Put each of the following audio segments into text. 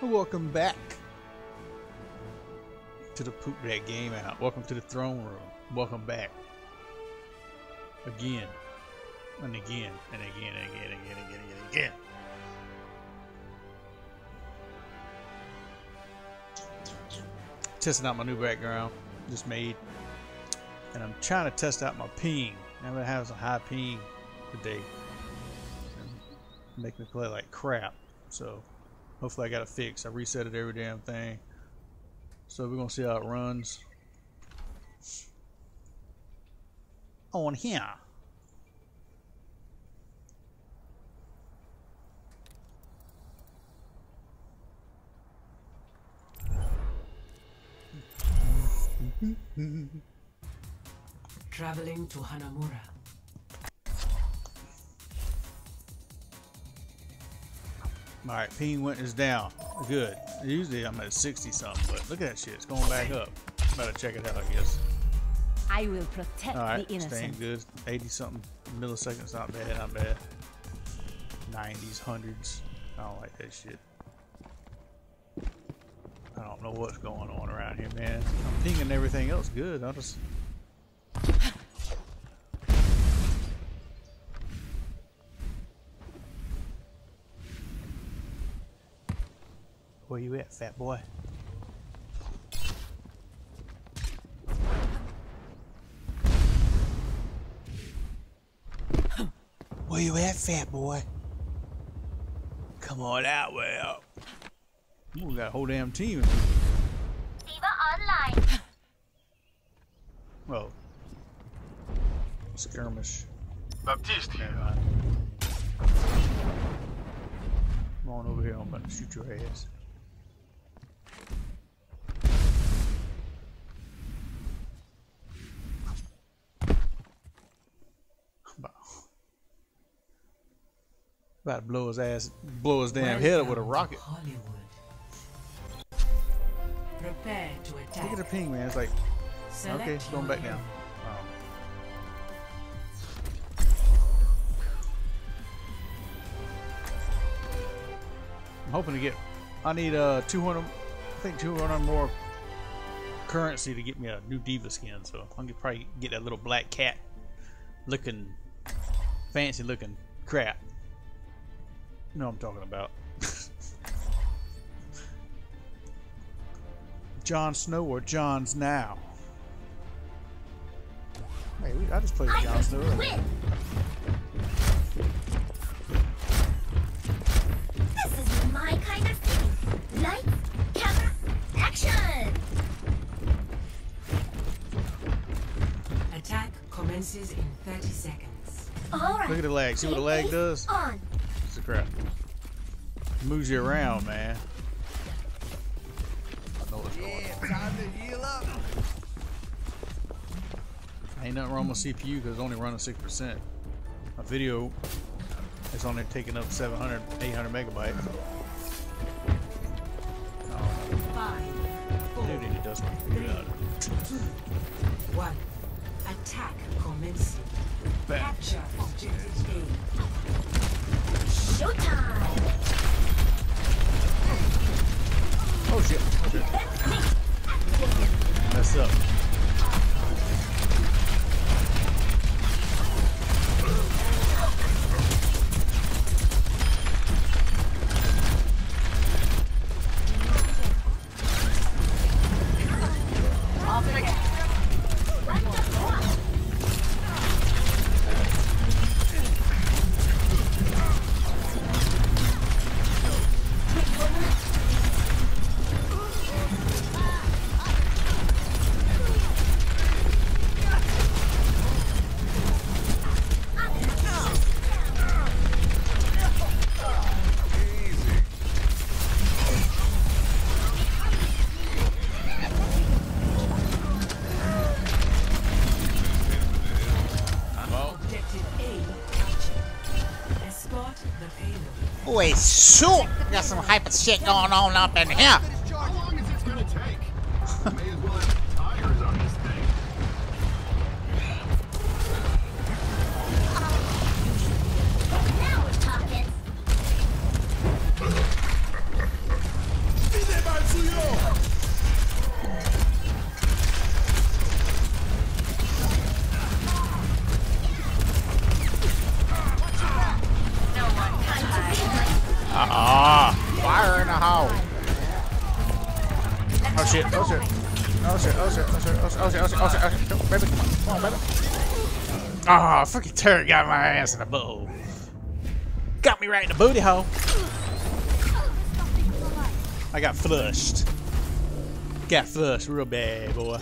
Welcome back to the Poop That Game Out. Welcome to the throne room. Welcome back. Again. And again. And again. And again. And again. And again. And again. Testing out my new background. Just made. And I'm trying to test out my ping. I'm going to have some high ping today. And make me play like crap. So hopefully I got it fixed. I reset it every damn thing. So we're going to see how it runs on here. Traveling to Hanamura. Alright, ping is down. Good. Usually I'm at 60 something, but look at that shit. It's going back up. Better check it out, I guess. I will protect Alright, the innocent. staying good. 80 something milliseconds, not bad, not bad. 90s, 100s. I don't like that shit. I don't know what's going on around here, man. I'm pinging everything else good. I'll just... Where you at, fat boy? Where you at, fat boy? Come on out, well. Ooh, we got a whole damn team. Diva online. Whoa. Skirmish. Baptiste here. Never mind. Come on over here, I'm about to shoot your ass. About to blow his ass, blow his damn head up with a rocket. Hollywood. Prepare to attack. Look at the ping, man. It's like, okay, it's going back down. I'm hoping to get. I need 200. I think 200 more currency to get me a new diva skin. So I'm gonna probably get that little black cat, looking, fancy looking crap. You know what I'm talking about. Jon Snow or Jon's now. Hey, I just played Jon Snow earlier. This is my kind of thing. Lights, camera, action! Attack commences in 30 seconds. Alright. Look at the lag. See what the lag does? On. It's a crap. Moves you around, man. I know what's going on. Time to heal up. Ain't nothing wrong with CPU because it's only running 6%. A video is only taking up 700, 800 megabytes. Oh, 5, 4, dude, it does not figure it out. 2, 1. Attack commencing. Back. Capture objective A. Showtime! Oh shit. Oh, shit. Mess up. Wait, shoot! Got some hyper shit going on up in here. How long is this gonna take? May as well have tires on this thing. Now we're talking. Ah, fire in the hole. Oh shit, oh shit. Oh shit, oh shit, oh shit, oh shit, oh shit, oh shit, oh shit, oh shit. Come on, baby, come on, baby. Ah, freaking turret got my ass in the butthole. Got me right in the booty hole. I got flushed. Got flushed real bad, boy.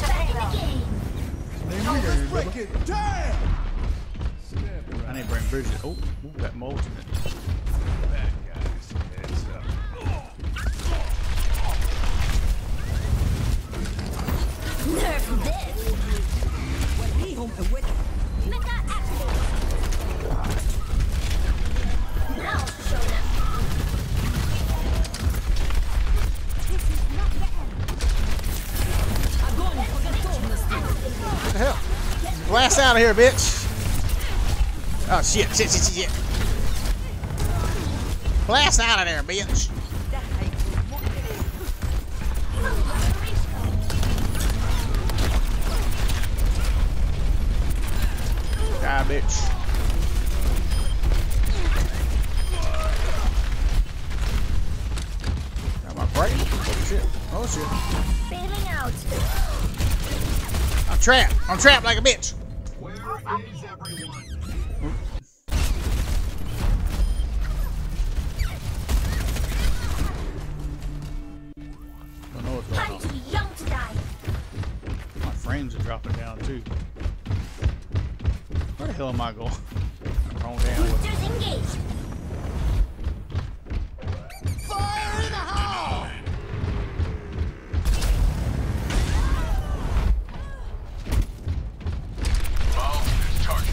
I need to bring Bridget. Oh, got more ultimate. That guy's heads up. Nerf this! Mecha activate! Now show them! What the hell? Blast out of here, bitch. Oh, shit, shit, shit, shit, shit. Blast out of there, bitch. Die, bitch. Got my break. Oh, shit. Oh, shit. Bailing out! I'm trapped. I'm trapped like a bitch. Where is everyone? Don't know what's going I'm on. too young to die! My frames are dropping down too. Where the hell am I going? Wrong damn way. Boosters engaged! Fire in the hole! Bomb is target.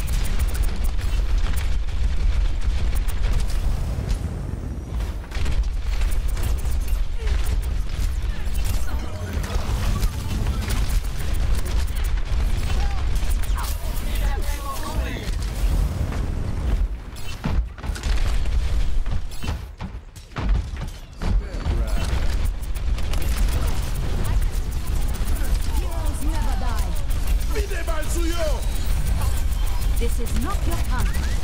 Heroes never die. This is not your time.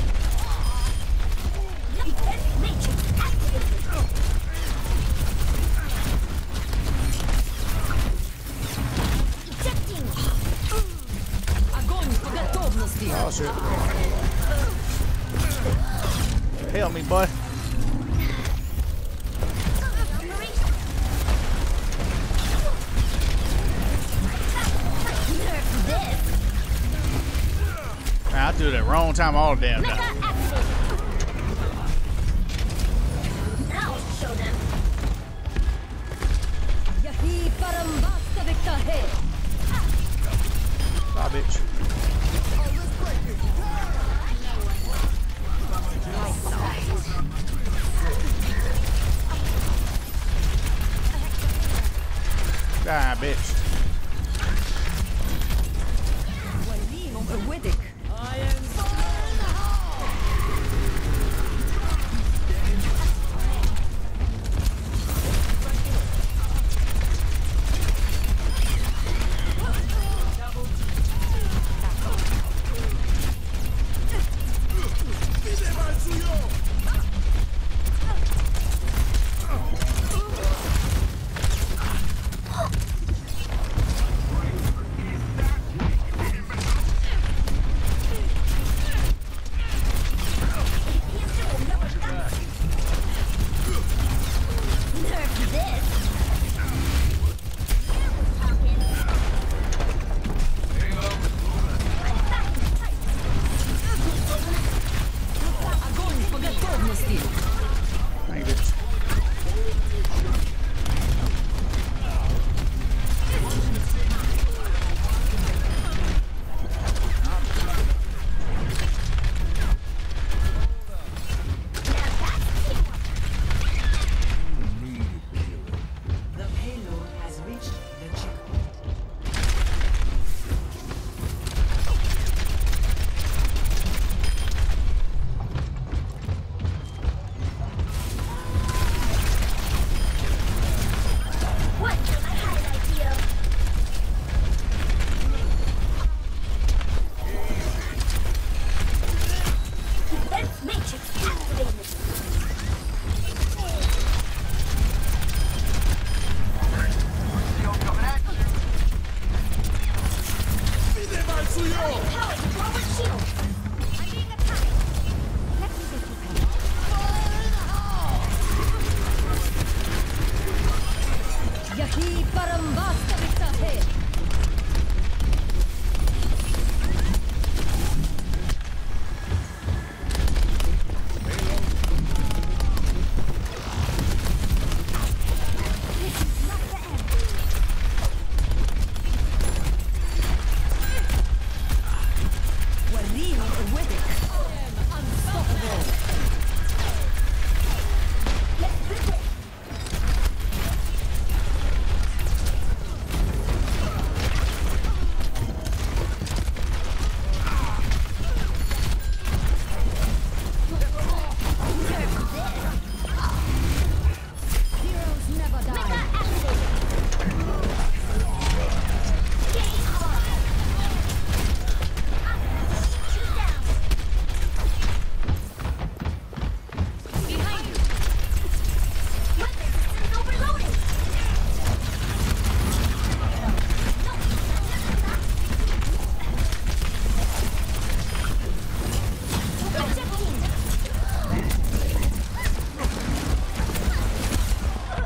Defense matrix activated! Ejecting! Огонь по готовности. Oh shit. Help me, boy. Nerf this! Man, I do that wrong time all the damn Mecha time. activated! Now show them! Yahi parambasta viktahe. Bye, bitch. Die, bitch. Weddick.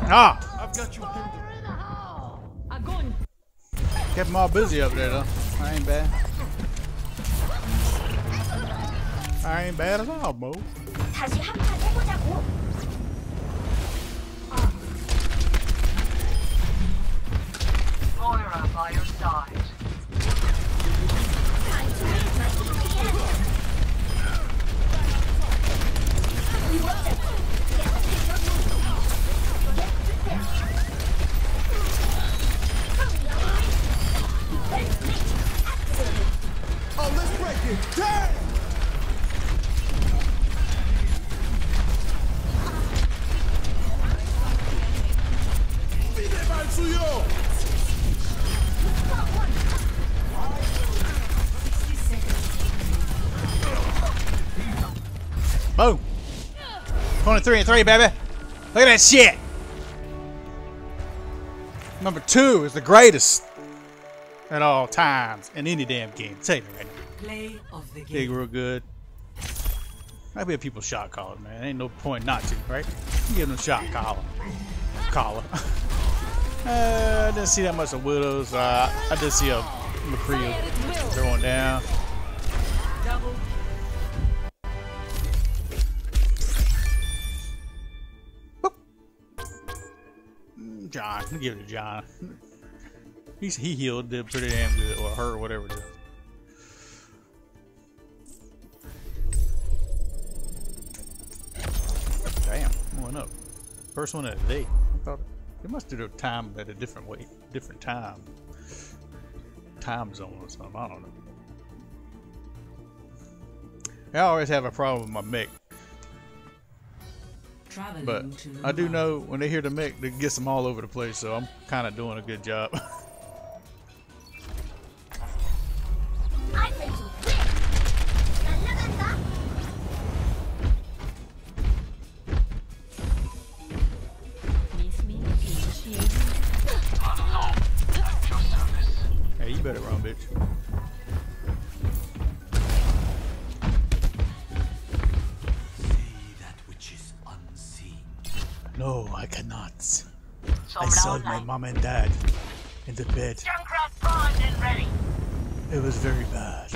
Ah! I've got you pinned. Огонь! Kept them all busy up there though. I ain't bad. I ain't bad at all, Mo. 다시 한 판 해보자고. Moira by your side. Time to meet my EPM. You want it? Get the picture. Get prepared. Hurry up. Let's make it activated. Oh, let's break it. Damn! Suyo! Boom. 23 and 3, baby. Look at that shit. Number 2 is the greatest at all times in any damn game. Tell me right now. Play of the Big game. real good. I bet people shot calling, man. Ain't no point not to, right? You give them a shot caller. I didn't see that much of Widows. I did see a McCree throwing down. Double. John, I'll give it to John. He healed, did pretty damn good, or her, or whatever it is. Damn, going up. First one of the day. I thought they must do their time at a different way, different time zone or something. I don't know. I always have a problem with my mech, Traveling but to I do Lunar. know when they hear the mech, it gets them all over the place. So I'm kind of doing a good job. I play to win. 날라간다. Miss me? Initiating. Hey, you better run, bitch. No, I cannot. I saw my mom and dad in the bed. Junkrat primed and ready. It was very bad.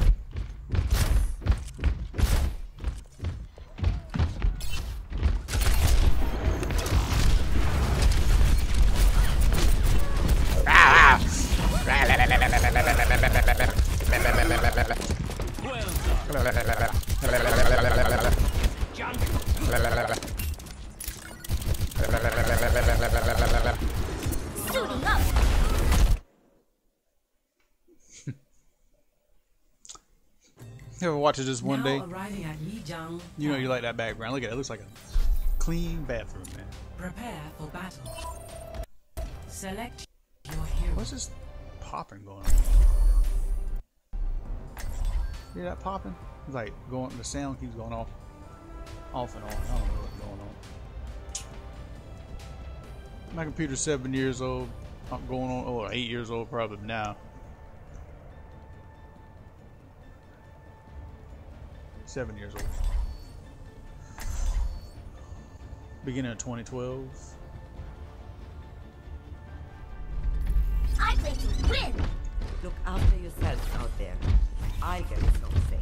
Suiting up. You ever watch this one Now day? arriving at Lijiang. You know you like that background. Look at it. It looks like a clean bathroom, man. Prepare for battle. Select your hero. What's this popping going on? Hear that popping? It's like going. The sound keeps going off and on. I don't know what's going on. My computer's 7 years old. I'm going on 8 years old probably now. 7 years old. Beginning of 2012. I play to win. Look after yourselves out there. I'll get us home safe.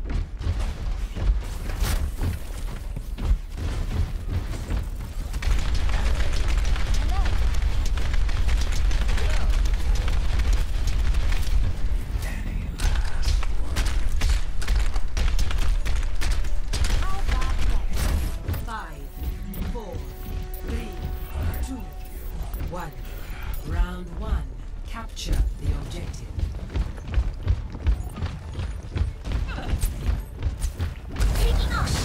Five, 4, 3, 2, 1. Round 1. Capture the objective. Taking off.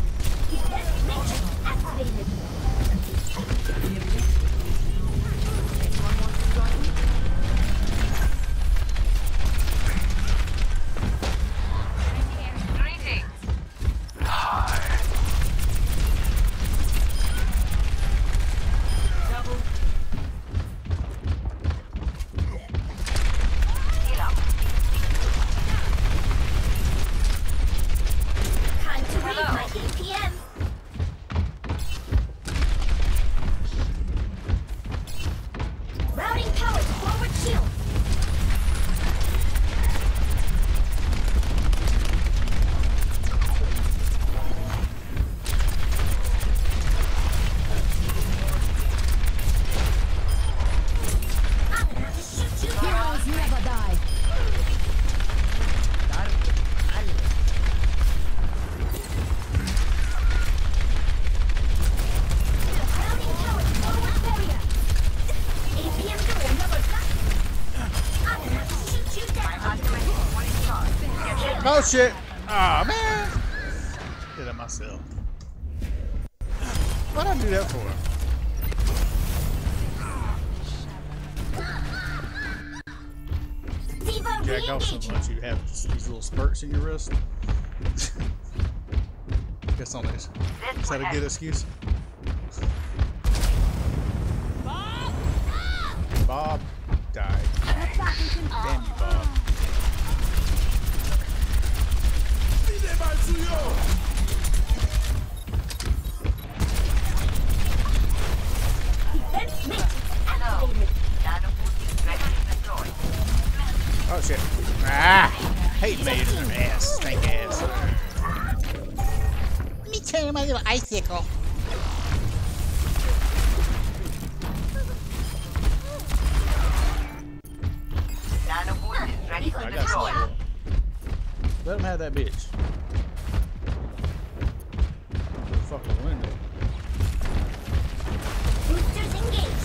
Activated. The objective Oh shit! Ah man! Did it myself. What'd I do that for? Devo Jack off so re-engaging. much you have these little spurts in your wrist. Guess on this. Is that a good excuse? Bob died. Damn you, Bob. Defense matrix activated. Oh shit. Ah! Hate made in her ass. Stink ass. Let me turn my little icicle. I got some. Let him have that bitch. Fuck the window. Boosters engaged.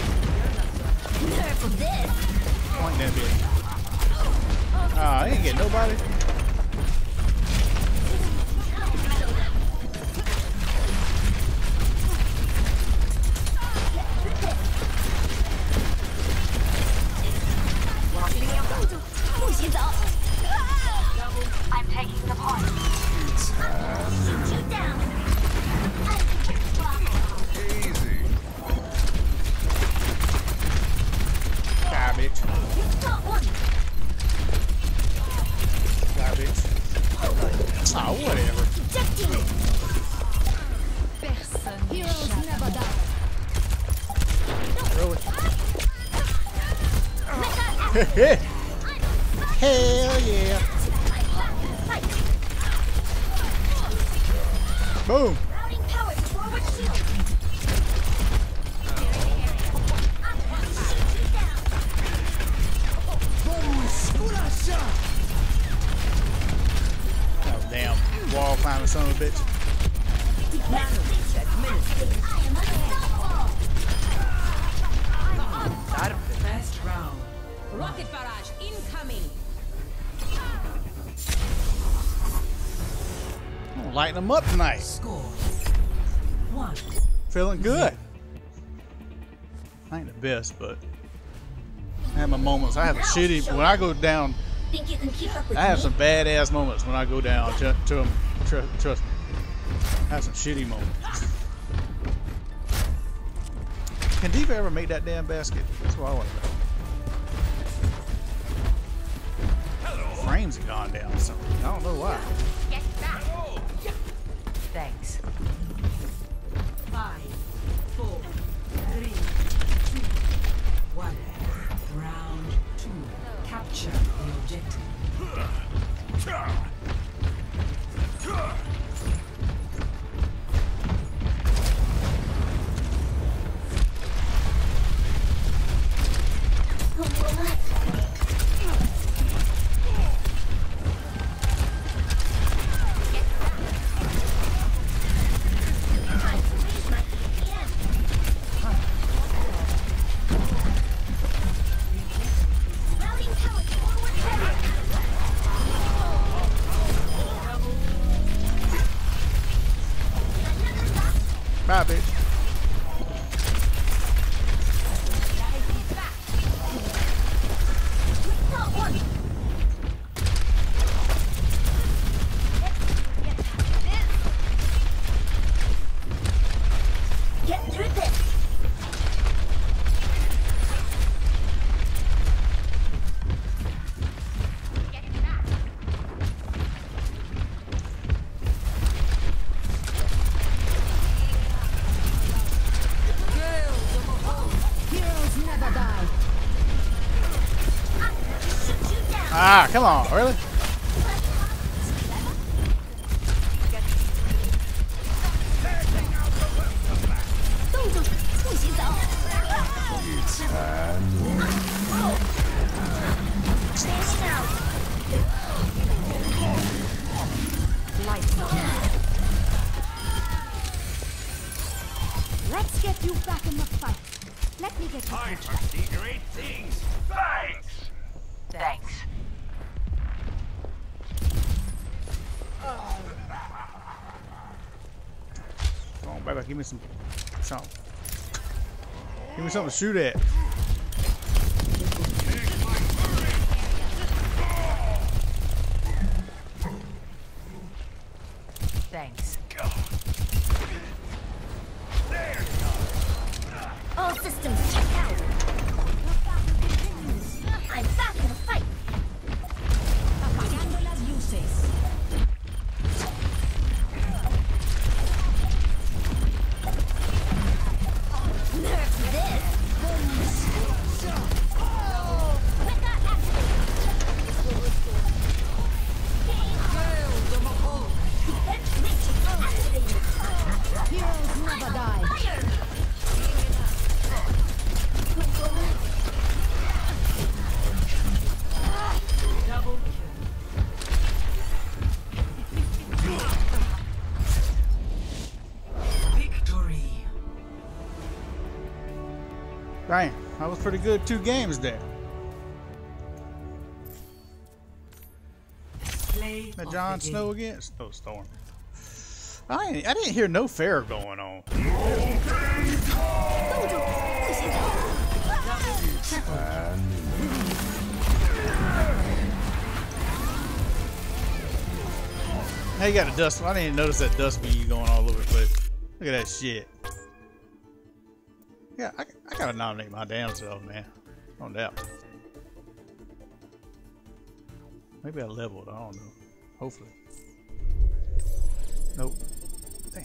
Nerf of this. Point that bitch. Ah, I ain't get nobody. I'm taking the point. Shoot you down. Easy. Die, bitch. Got one. Die, bitch. Ah, whatever. Ejecting it. Personne Heroes never die. Really? Mecha Hell yeah. Boom. routing power to forward shield. Shoot you down. Oh, damn. Wall climbing son of a bitch. Defense matrix. I am unstoppable. First round. Rocket barrage incoming. I'm gonna lighten them up tonight. Score 1. Feeling good. I ain't the best, but I have my moments. I have a shitty when I go down. Think you can keep up with I have me? some badass moments when I go down. To them, trust me. I have some shitty moments. Can Diva ever make that damn basket? That's what I want to know. Frames have gone down. So I don't know why. Thanks. 5, 4, 3, 2, 1. Round 2. Capture the objective. Routing power forward Bye, bitch. Got one. Get through this. Heroes never die. Shoot you down. Ah, come on, really? Let's get you back in the fight. Let me get you back. Great things. Thanks. Thanks. Come on, baby, give me some something. Give me something to shoot at. Thanks. All systems checked out. I'm back in the fight. Apagando las luces. Nerf this. Mecha activated. Heroes never die. Fire! Double kill. Victory. Dang, that was pretty good. 2 games there. Play That of Jon the Snow game. again? Snowstorm. I didn't hear no fair going on. Hey, you got a dust. I didn't even notice that dust bead going all over the place. Look at that shit. Yeah, I gotta nominate my damn self, man. No doubt. Maybe I leveled. I don't know. Hopefully. Nope. Damn.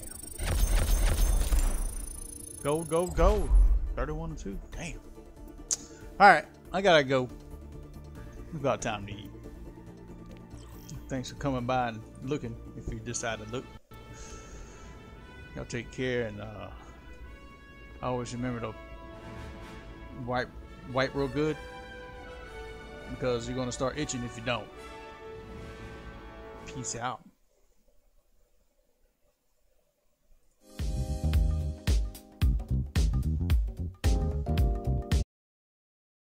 Gold, gold, gold. 31 and 2. Damn. Alright, I gotta go. It's about time to eat. Thanks for coming by and looking if you decide to look. Y'all take care, and always remember to wipe real good, because you're gonna start itching if you don't. Peace out.